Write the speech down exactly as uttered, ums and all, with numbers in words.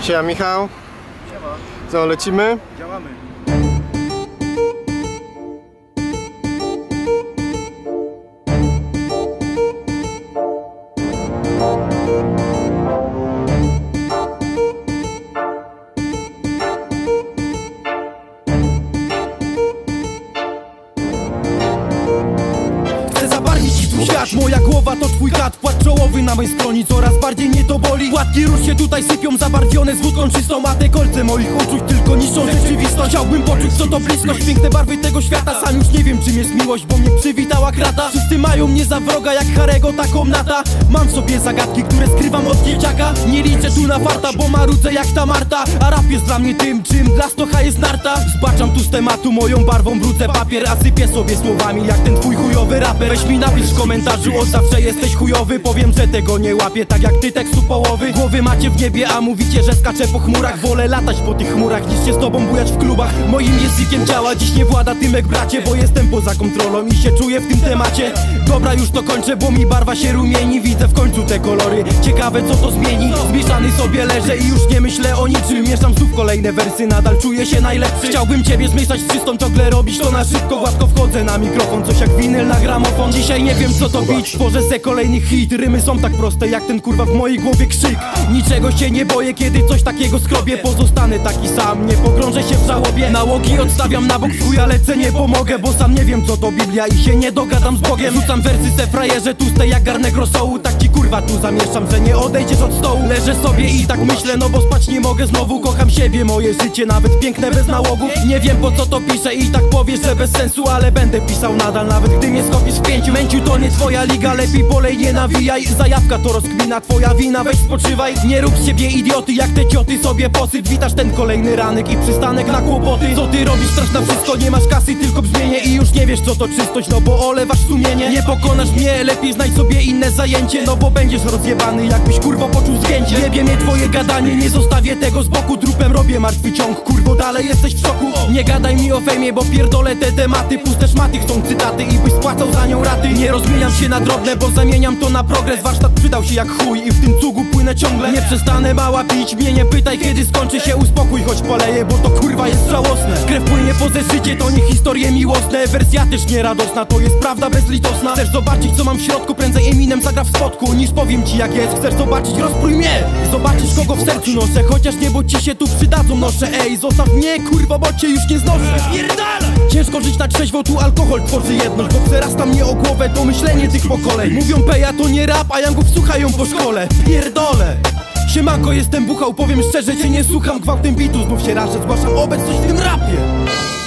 Witajcie, ja Michał. Siema. Co, lecimy? Działamy. Świat, moja głowa to twój kat, płat czołowy na mojej stronie, coraz bardziej mnie to boli. Płatki róż się tutaj sypią, zabarwione z wódką czystą, a te kolce moich uczuć tylko niszczą rzeczywistość. Chciałbym poczuć co to bliskość, piękne barwy tego świata. Sam już nie wiem czym jest miłość, bo mnie przywitała krata. Wszyscy mają mnie za wroga, jak Harego taką nata. Mam w sobie zagadki, które skrywam od dzieciaka. Nie liczę tu na farta, bo marudzę jak ta Marta. A rap jest dla mnie tym, czym dla stocha jest narta. Zbaczam tu z tematu, moją barwą brudzę papier, a sypię sobie słowami jak ten twój chujowy raper. Weź mi napisz w komentarzu, od zawsze jesteś chujowy. Powiem, że tego nie łapię, tak jak ty tekstu połowy. Głowy macie w niebie, a mówicie, że skaczę po chmurach. Wolę latać po tych chmurach, niż się z tobą bujać w klubach. Moim językiem działa dziś nie włada Tymek, bracie, bo jestem poza kontrolą i się czuję w tym temacie. Dobra, już to kończę, bo mi barwa się rumieni. Widzę w końcu te kolory, ciekawe co to zmieni. Zmieszany sobie leżę i już nie myślę o niczym. Mieszam znów kolejne wersy, nadal czuję się najlepszy. Chciałbym ciebie zmieszać z czystą ciągle robić to na szybko. Gładko wchodzę na mikrofon, coś jak winyl na gramofon. Dzisiaj nie wiem co to bić, tworzę se kolejny hit. Rymy są tak proste jak ten kurwa w mojej głowie krzyk. Niczego się nie boję, kiedy coś takiego skrobię. Pozostanę taki sam, nie pogrążę się w żałobie. Nałogi odstawiam na bok, w chuja lecę, nie pomogę, bo sam nie wiem co to Biblia i się nie dogadam z Bogiem. Rzucam wersy se frajerze, tłuste jak garnek rosołu. Tak ci kurwa tu zamieszczam, że nie odejdziesz od stołu. Leżę sobie i tak myślę, no bo spać nie mogę znowu. Kocham siebie, moje życie, nawet piękne bez nałogów. Nie wiem po co to piszę i tak powiesz, że bez sensu, ale będę pisał nadal, nawet gdy mnie skopisz w pięciu. Męciu to nie twoja liga, lepiej polej nie nawijaj. Zajawka to rozkmina, twoja wina, weź spoczywaj. Nie rób z siebie idioty, jak te cioty sobie posyp. Witasz ten kolejny ranek i przystanek na kłopoty. Co ty robisz, strasz na wszystko, nie masz kasy, tylko brzmienie. I już nie wiesz co to czystość, no bo olewasz sumienie. Nie pokonasz mnie, lepiej znajdź sobie inne zajęcie, no bo będziesz rozjebany, jakbyś kurwo poczuł zgięcie. Jebie mnie twoje gadanie, nie zostawię tego z boku. Trupem robię martwy ciąg, kurwo dalej jesteś w szoku. Nie gadaj mi o fejmie, bo pierdolę te tematy. Puste szmaty chcą cytaty i byś spłacał za nią raty. Nie rozmieniam się na drobne, bo zamieniam to na progres. Warsztat przydał się jak chuj i w tym cugu płynę ciągle. Nie przestanę mała pić, mnie nie pytaj kiedy skończy się. Uspokój, choć poleję, bo to kurwa jest żałosne. Krew płynie po zeszycie, to nie historie miłosne. Wersja też nieradosna, to jest prawda bezlitosna. Chcesz zobaczyć co mam w środku, prędzej Eminem zagra w spotku niż powiem ci jak jest. Chcesz zobaczyć, rozprój mnie. Zobaczysz kogo w sercu noszę, chociaż niebo ci się tu przydadzą noszę. Ej, zostaw mnie kurwa, bo cię już nie znoszę. Pierdala! Ciężko żyć na trzeźwo, tu alkohol tworzy jedność, bo przerasta mnie o głowę to myślenie tych pokoleń. Mówią peja to nie rap, a jangów słuchają po szkole. Pierdolę! Siemanko, jestem Buchał, powiem szczerze, cię nie słucham. Gwałtem bitu, znów się rażę, zgłaszam obecność w tym rapie.